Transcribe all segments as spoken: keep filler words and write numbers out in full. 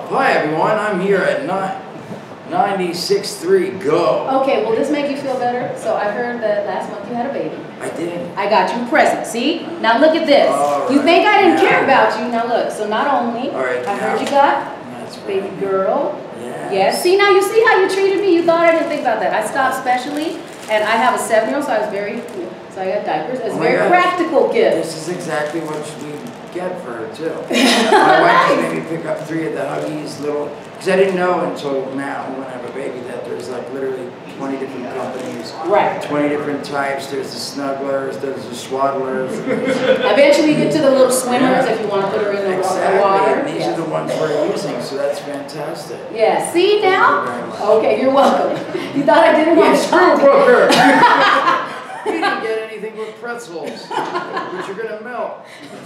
Hi everyone, I'm here at ninety-six point three Go. Okay, will this make you feel better? So I heard that last month you had a baby. I did. I got you a present, see? Now look at this. All you right. think I didn't now. care about you. Now look, so not only All right, I now. heard you got That's baby right. girl. Yes. Yes. See, now you see how you treated me? You thought I didn't think about that. I stopped specially, and I have a seven-year-old, so I was very, so I got diapers. It's a Oh very gosh. practical gift. This is exactly what we get for her too. My wife just made me pick up three of the Huggies little, because I didn't know until now when I have a baby that there's like literally twenty different companies. Right. twenty different types. There's the snugglers, there's the swaddlers. Eventually you get to the little swimmers if you want to put her in the Exactly. water. And these Yes. are the ones we're using, so that's fantastic. Yeah, see now? Thank you very much. Okay, you're welcome. You thought I didn't want Yes, to try Brooker. You didn't get anything but pretzels, which you're gonna melt.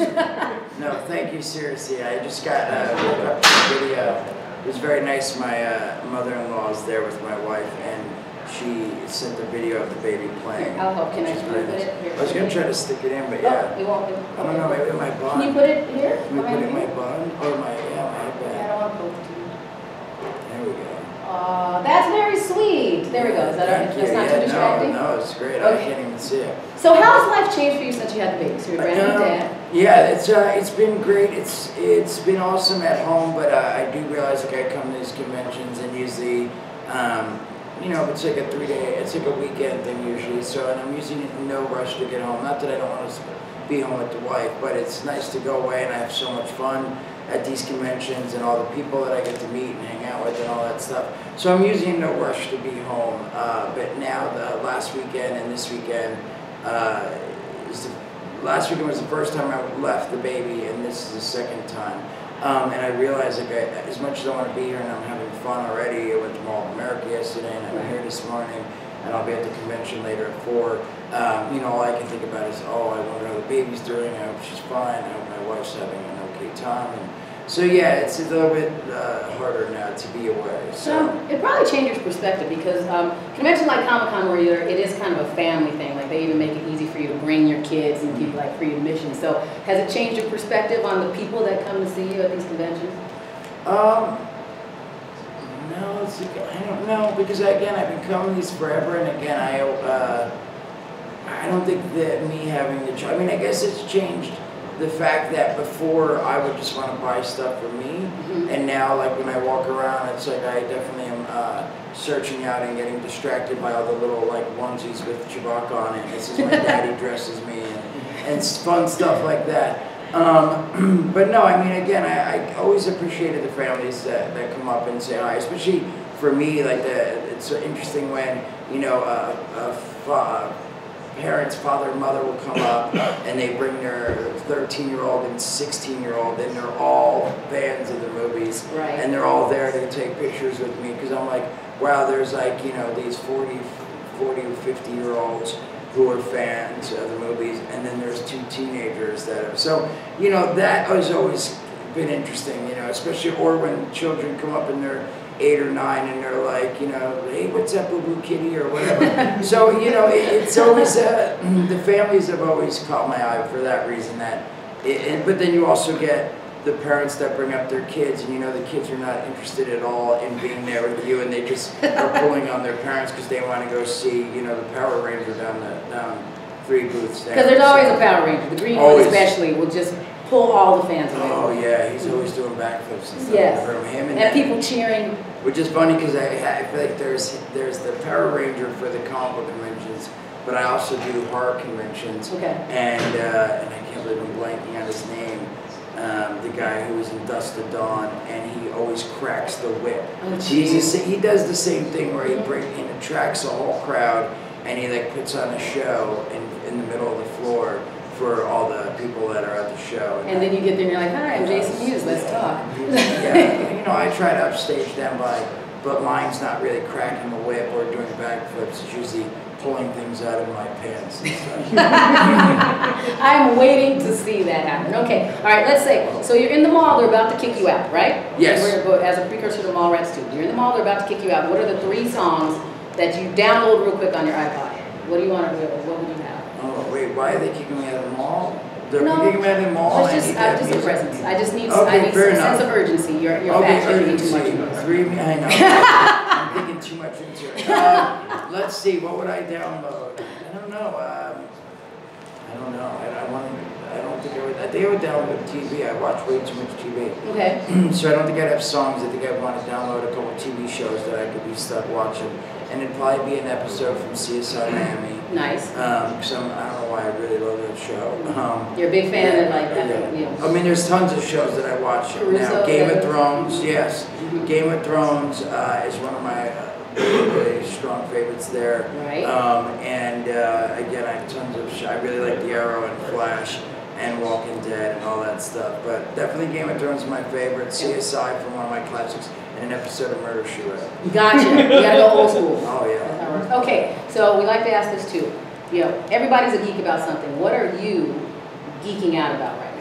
No, thank you, seriously. I just got uh, woke up to the video. It was very nice. My uh, mother-in-law is there with my wife, and she sent the video of the baby playing. I'll help. Can I which is put very it nice. here? I was gonna try to stick it in, but Oh, yeah. it won't. It, I don't know, maybe my bun. Can you put it here? Can we put it in my you? bun or my yeah, my I headband? don't want to poke it to you. There we go. Aw, that's very sweet. There we go. Is that all right? Thank That's you. not Yeah, too distracting? No, no, it's great. Okay. I can't even see it. So how's life changed for you since you had the baby? So you're a brand new Um, dad. Yeah, it's uh, it's been great. It's it's been awesome at home, but uh, I do realize like I come to these conventions and usually, um, you know, it's like a three day, it's like a weekend thing usually. So and I'm usually in no rush to get home. Not that I don't want to be home with the wife, but it's nice to go away and I have so much fun at these conventions and all the people that I get to meet and hang out with and all that stuff. So I'm usually in no rush to be home. Uh, but now the last weekend and this weekend. Uh, is the, last weekend was the first time I left the baby, and this is the second time. Um, and I realized, like, I, as much as I want to be here and I'm having fun already, I went to Mall of America yesterday, and I'm Right. here this morning, and I'll be at the convention later at four. Um, you know, all I can think about is, oh, I wonder how the baby's doing. I hope she's fine. I hope my wife's having an okay time. And so yeah, it's a little bit uh, harder now to be away. So. Um, it probably changes perspective because um, conventions like Comic-Con where you're, it is kind of a family thing. Like they even make it easy for you to bring your kids and give you like free admission. So has it changed your perspective on the people that come to see you at these conventions? Um, no, it's, I don't know, because again, I've been coming these forever, and again, I, uh, I don't think that me having the child, I mean, I guess it's changed the fact that before I would just want to buy stuff for me, Mm-hmm. and now, like, when I walk around, it's like I definitely am uh, searching out and getting distracted by all the little, like, onesies with Chewbacca on it. This is my daddy dresses me, and, and fun stuff like that. Um, but no, I mean, again, I, I always appreciated the families that, that come up and say hi, especially for me, like, the, it's so interesting when, you know, uh, uh, fa parents, father and mother will come up and they bring their thirteen-year-old and sixteen-year-old, and they're all fans of the movies. Right. And they're all there to take pictures with me, because I'm like, wow, there's like, you know, these forty, forty or fifty-year-olds who are fans of the movies, and then there's two teenagers that are, so, you know, that has always been interesting, you know, especially, or when children come up and they're eight or nine and they're like, you know, hey, what's up, boo-boo kitty, or whatever. So, you know, it, it's always, uh, the families have always caught my eye for that reason, that, it, it, but then you also get the parents that bring up their kids, and you know the kids are not interested at all in being there with you, and they just are pulling on their parents because they want to go see, you know, the Power Ranger down the down three booths down. Because there's always a Power Ranger. The green Always. one especially will just pull all the fans away. Oh yeah, he's always doing backflips and stuff. Yes. From him and, And people cheering. Which is funny because I, I feel like there's there's the Power Ranger for the comic book conventions, but I also do horror conventions. Okay. And uh, and I can't believe I'm blanking on his name. Um, the guy who was in Dust to Dawn, and he always cracks the whip. Oh, He's a, he does the same thing where he bring, he attracts a whole crowd, and he like puts on a show in in the middle of the floor for all the people that are at the show. And then you get there and you're like, hi, I'm Jason Mewes, let's talk. Yeah, you know, I try to upstage them by, but mine's not really cracking the whip or doing backflips. It's usually pulling things out of my pants and stuff. I'm waiting to see that happen. Okay, all right, let's say, so you're in the mall, they're about to kick you out, right? Yes. We're, as a precursor to Mall Rats too. You're in the mall, they're about to kick you out. What are the three songs that you download real quick on your iPod? What do you want to do? What would you have? Oh, wait, why are they kicking me out of the mall? The No, Minneapolis Mall. It's just, I uh, need just that a music. presence. I just need, Okay, I need fair some enough. sense of urgency. You're, you're Okay, fast checking urgency. too much. Into it. Three, I know. I'm thinking too much into it. Uh, let's see, what would I download? I don't know. Um, I don't know. I, I want. I don't think I would. I think I would download T V. I watch way too much T V. Okay. So I don't think I'd have songs. I think I'd want to download a couple T V shows that I could be stuck watching, and it'd probably be an episode from C S I Miami. Nice. Um, cause I'm, I don't know why I really love that show. Um, You're a big fan yeah, of like that, yeah. you know. I mean, there's tons of shows that I watch Caruso, now. Game that- of Thrones, yes. Mhm. Game of Thrones uh, is one of my uh, really, really strong favorites there. Right. Um, and uh, again, I have tons of shows. I really like The Arrow and Flash and Walking Dead and all that stuff. But definitely Game of Thrones is my favorite. C S I from one of my classics, and an episode of Murder, She Wrote. Gotcha. You gotta go old school. Oh yeah. That's how it works. Okay, so we like to ask this too. You know, everybody's a geek about something. What are you geeking out about right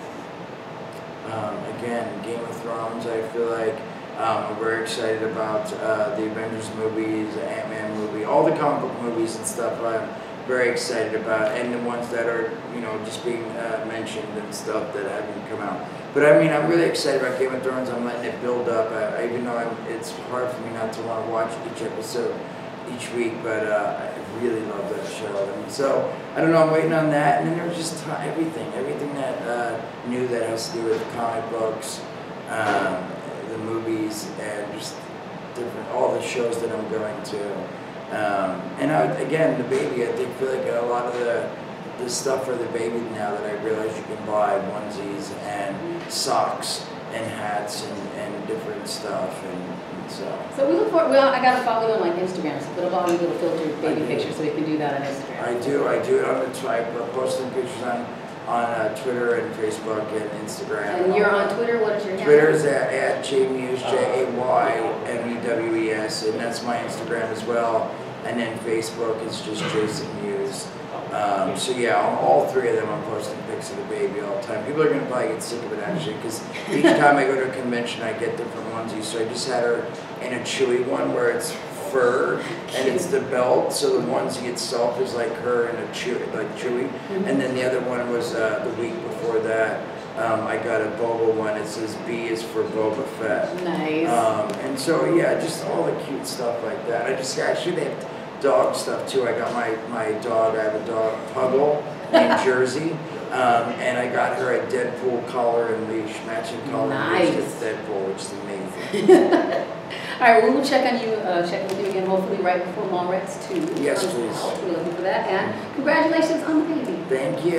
now? Um, again, Game of Thrones, I feel like um, I'm very excited about uh, the Avengers movies, the Ant-Man movie, all the comic book movies and stuff I'm very excited about, and the ones that are, you know, just being uh, mentioned and stuff that haven't come out. But I mean, I'm really excited about Game of Thrones. I'm letting it build up, I, I, even though I'm, it's hard for me not to want to watch each episode each week, but uh, I really love that show. And so, I don't know, I'm waiting on that. And then there's just t everything, everything that uh, new that has to do with comic books, um, the movies, and just different, all the shows that I'm going to. Um, and I, again, the baby, I think, feel like a lot of the, the stuff for the baby now that I realize you can buy onesies and socks and hats and, and different stuff. And, and so. So we look for, well, I gotta follow you on like Instagram, so put up all these little filtered baby do. pictures so we can do that on Instagram. I do, I do it on the tribe, posting pictures on, on uh, Twitter and Facebook and Instagram. And you're on Twitter, what is your handle? Twitter is at, at Jmewes, J A Y M E W E S, and that's my Instagram as well. And then Facebook is just Jason Mewes. Um, so yeah, on all three of them I'm posting pics of the baby all the time. People are going to probably get sick of it actually, because each time I go to a convention I get different onesies. So I just had her in a Chewy one where it's fur and it's the belt, so the onesie itself is like her in a Chewy, like Chewy. Mm-hmm. And then the other one was uh, the week before that. Um, I got a Boba one. It says B is for Boba Fett. Nice. Um, and so yeah, just all the cute stuff like that. I just actually they have dog stuff too. I got my my dog. I have a dog Puggle named Jersey, um, and I got her a Deadpool collar and leash, matching collar Nice. and leash with Deadpool, which is amazing. All right, we will check on you, uh, check with you again, hopefully right before Mallrats too. Yes, please. We're looking for that, and congratulations on the baby. Thank you.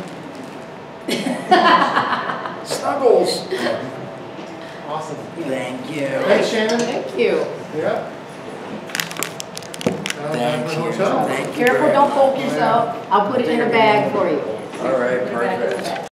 Snuggles. Awesome. Thank you. Thanks, Shannon. Thank you. Yeah. Thank you. Thank you. Careful, very don't much. poke yourself. I'll put it in a bag for you. All right, Put it back in the perfect. bag.